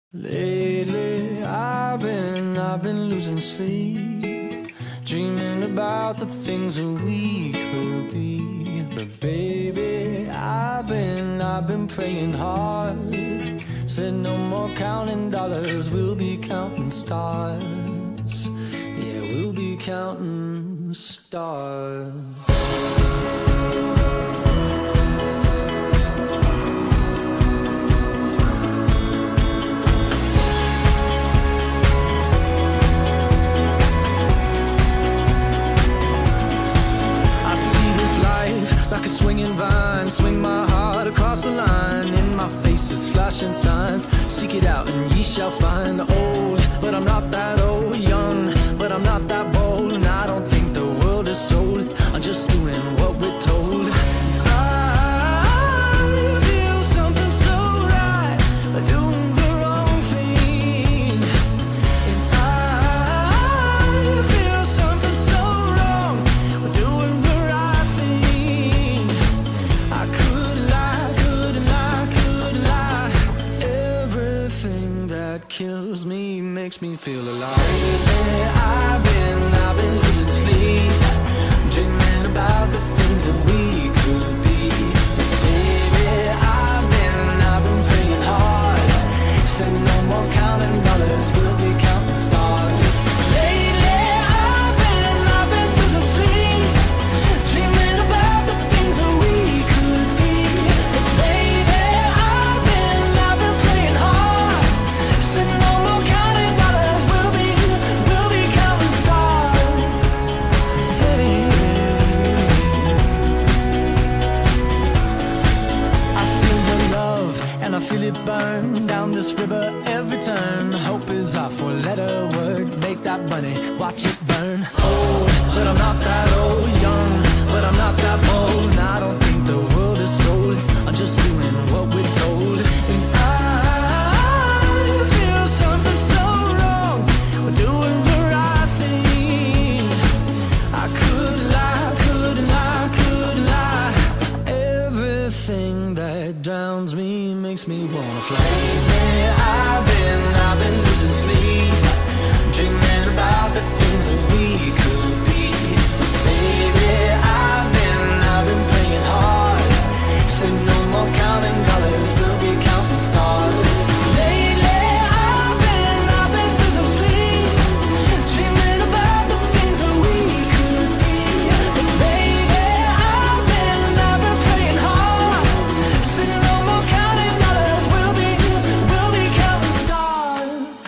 Lately, I've been losing sleep, dreaming about the things that we could be. But baby, I've been praying hard. Said no more counting dollars, we'll be counting stars. Yeah, we'll be counting stars. Like a swinging vine, swing my heart across the line. In my face is flashing signs. Seek it out and ye shall find. Old, but I'm not that old. Young, but I'm not that bold. And I don't think the world is sold. I'm just doing what we're told. I feel something so right, but doing the wrong thing. And I feel something so wrong, but doing the right thing. I could lie, couldn't lie, could lie. Everything that kills me makes me feel alive. I've been losing sleep, dreaming about the things that we could be. Baby, I've been praying hard. Said no more counting dollars, we'll be counting stars. Lately, I've been losing sleep, dreaming about the things that we could be. Baby, I've been praying hard. Said no more counting dollars, we'll be counting stars. Hey. I feel your love and I feel it burn down this river every turn. Hope is our four-letter word. Make that money, watch it burn. Old, but I'm not that old. Young, but I'm not that bold. And I don't think the world is sold. I'm just doing what we're told. And I feel something so wrong. We're doing the right thing. I could lie, couldn't lie, could lie. Everything that drowns me makes me wanna fly. I've been losing sleep, dreaming about the things that we could be. Baby, I've been praying hard. Say no more counting dollars, we'll be counting stars. Lately, I've been losing sleep, dreaming about the things that we could be. But baby, I've been praying hard. Say no more counting dollars, we'll be counting stars.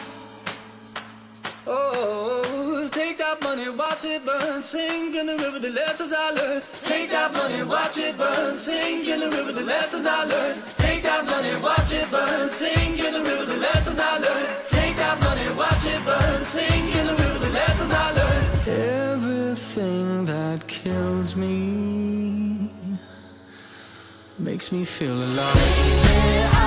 Oh, take that money, watch it burn, sink in the river, the lessons I learned. Take that money, watch it burn, sink in the river, the lessons I learned. Take that money, watch it burn, sink in the river, the lessons I learned. Take that money, watch it burn, sink in the river, the lessons I learned. Everything that kills me makes me feel alive.